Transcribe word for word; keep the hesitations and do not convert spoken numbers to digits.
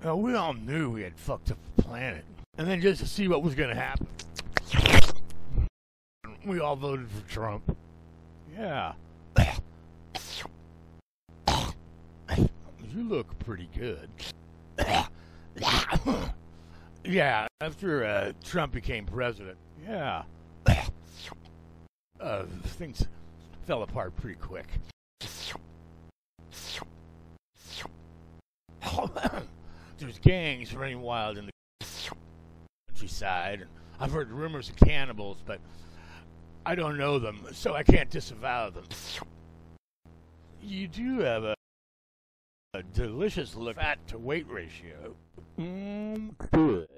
Uh, we all knew we had fucked up the planet. And then just to see what was going to happen, we all voted for Trump. Yeah. You look pretty good. Yeah, after uh, Trump became president. Yeah. Uh, things fell apart pretty quick. There's gangs running wild in the countryside, and I've heard rumors of cannibals, but I don't know them, so I can't disavow them. You do have a, a delicious look fat to weight ratio. Mm, good.